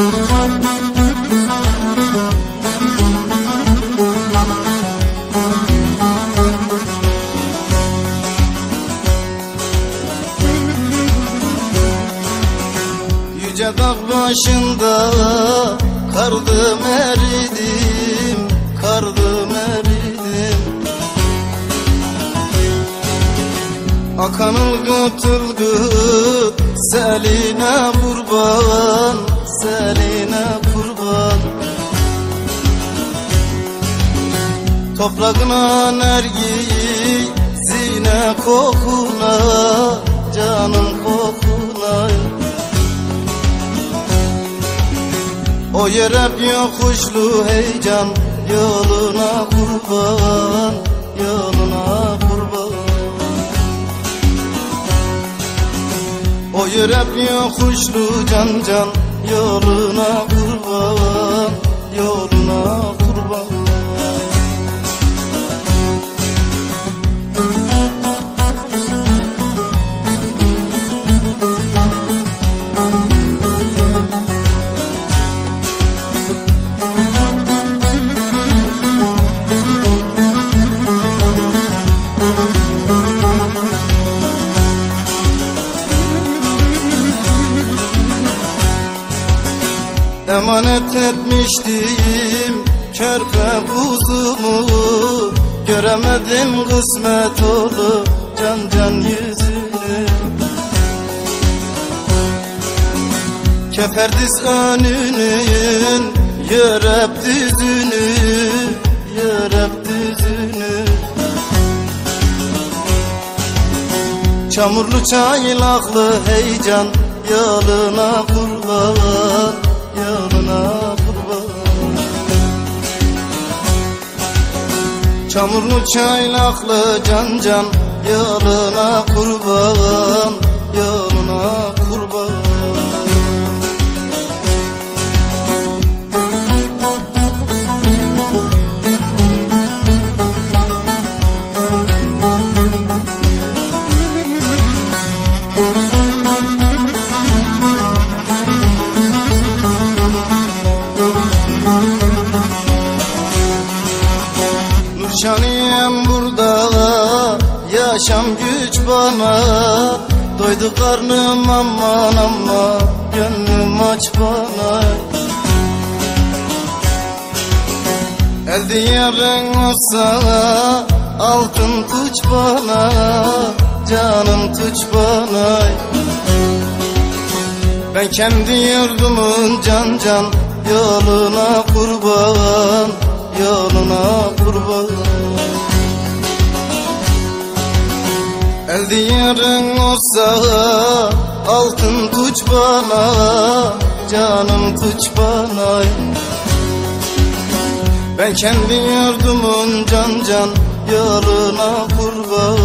Yüce dağ başında kardım eridim, kardım eridim. Akan ılgıt ılgıt seline kurban, seline kurban. Toprağına nergiyi zine kokuna, canım kokuna. O yer hep yokuşlu heyecan, yoluna kurban, yoluna kurban. O yer hep yokuşlu can can, yoluna kurban, yoluna kurban. Emanet etmiştim körpe kuzumu, göremedim kısmet olup can can yüzünü. Keferdiz önünün, yörep düzünü, yörep düzünü. Çamurlu çaylaklı heyecan, yoluna kurban, yoluna kurban. Çamurlu çaylaklı can can, yoluna kurban, yoluna kurban. Nurşaniyem burada, yaşam güç bana. Doydu karnım aman ama, gönlüm aç bana. El diyarın olsa, altın tuç bana, canım tuç bana. Ben kendi yurdumun can can, yoluna kurban, yoluna kurban. El diyarın olsa, altın tuç bana, canım tuç bana. Ben kendi yurdumun can can, yoluna kurban.